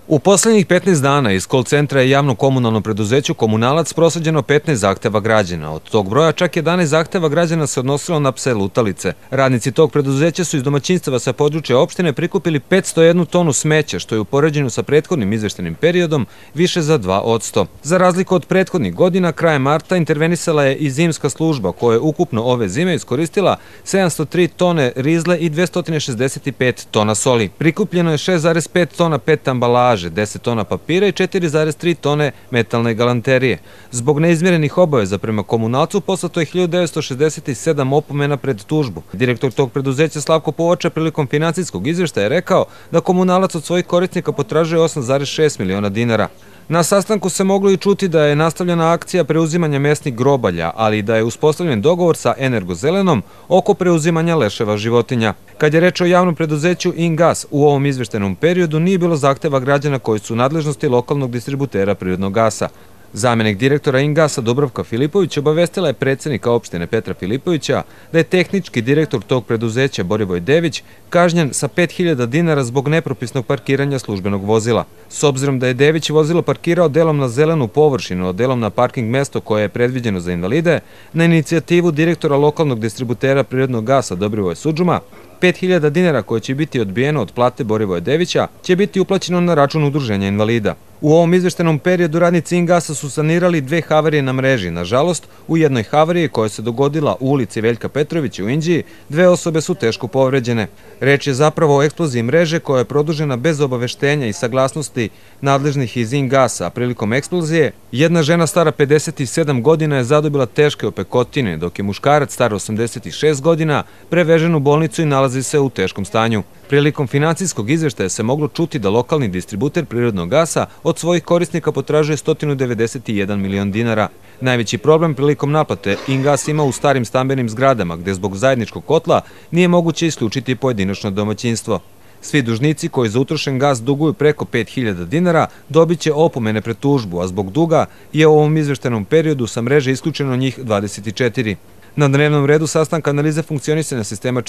U poslednjih 15 dana iz call centra je javno-komunalnom preduzeću Komunalac prosleđeno 15 zahteva građana. Od tog broja čak 11 zahteva građana se odnosilo na pse lutalice. Radnici tog preduzeća su iz domaćinstava sa područja opštine prikupili 501 tonu smeća, što je u poređenju sa prethodnim izveštajnim periodom više za 2%. Za razliku od prethodnih godina, krajem marta intervenisala je i zimska služba, koja je ukupno ove zime iskoristila 703 tone rizle i 265 tona soli. Prikupljeno je 6,5 tona PET ambalaže, 10 tona papira i 4,3 tone metalne galanterije. Zbog neizmirenih obaveza prema Komunalcu poslato je 1967 opomena pred tužbu. Direktor tog preduzeća Slavko Povača prilikom finansijskog izveštaja je rekao da Komunalac od svojih korisnika potražuje 8,6 miliona dinara. Na sastanku se moglo i čuti da je nastavljena akcija preuzimanja mesnih grobalja, ali i da je uspostavljen dogovor sa Energozelenom oko preuzimanja leševa životinja. Kad je reč o javnom preduzeću Ingas, u ovom izveštajnom periodu nije bilo zahteva građana koji su u nadležnosti lokalnog distributera prirodnog gasa. Zamenik direktora Ingasa Dubravka Filipović obavestila je predsednika opštine Petra Filipovića da je tehnički direktor tog preduzeća Borivoj Dević kažnjen sa 5.000 dinara zbog nepropisnog parkiranja službenog vozila. S obzirom da je Dević vozilo parkirao delom na zelenu površinu, a delom na parking mesto koje je predviđeno za invalide, na inicijativu direktora lokalnog distributera prirodnog gasa Dobrivoje Sudžuma, 5.000 dinara koje će biti odbijeno od plate Borivoje Devića će biti uplaćeno na račun udruženja invalida. U ovom izveštajnom periodu radnici Ingasa su sanirali 2 havarije na mreži. Nažalost, u jednoj havariji koja se dogodila u ulici Veljka Petrovića u Inđiji, 2 osobe su teško povređene. Reč je zapravo o eksploziji mreže koja je produžena bez obaveštenja i saglasnosti nadležnih iz Ingasa, a prilikom eksplozije jedna žena stara 57 godina je zadobila teške opekotine, dok je muškarac star 86 godina prevežen u bolnicu i nalazi se u teškom stanju. Prilikom finansijskog izveštaja se moglo čuti da lokalni distributer prirodnog gasa od svojih korisnika potražuje 191 milion dinara. Najveći problem prilikom naplate Ingas ima u starim stambenim zgradama, gde zbog zajedničkog kotla nije moguće isključiti pojedinačno domaćinstvo. Svi dužnici koji za utrošen gas duguju preko 5.000 dinara dobit će opomene pred tužbu, a zbog duga je u ovom izveštajnom periodu sa mreže isključeno njih 24. Na dnevnom redu sastanka analize funkcionisanja sistema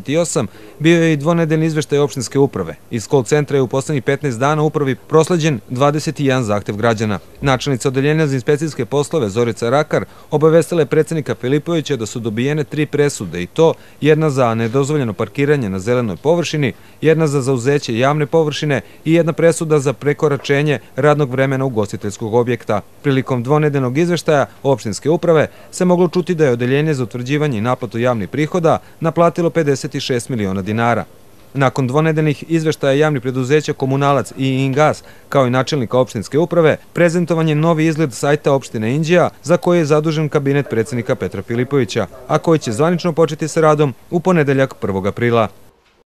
48 bio je i dvonedeljni izveštaj opštinske uprave. Iz call centra je u poslednjih 15 dana upravi prosleđen 21 zahtev građana. Načelnica odeljenja za inspekcijske poslove Zorica Rakar obavestila je predsednika Filipovića da su dobijene 3 presude, i to jedna za nedozvoljeno parkiranje na zelenoj površini, jedna za zauzeće javne površine i jedna presuda za prekoračenje radnog vremena ugostiteljskog objekta. Prilikom dvonedeljnog izveštaja opštinske uprave se moglo čuti da je odeljenje za utvrđivanje i naplatu javnih prihoda naplatilo 56 miliona dinara. Nakon dvonedeljnih izveštaja javnih preduzeća Komunalac i Ingas, kao i načelnika opštinske uprave, prezentovan je novi izgled sajta opštine Inđija, za koji je zadužen kabinet predsednika Petra Filipovića, a koji će zvanično početi sa radom u ponedeljak 1. aprila.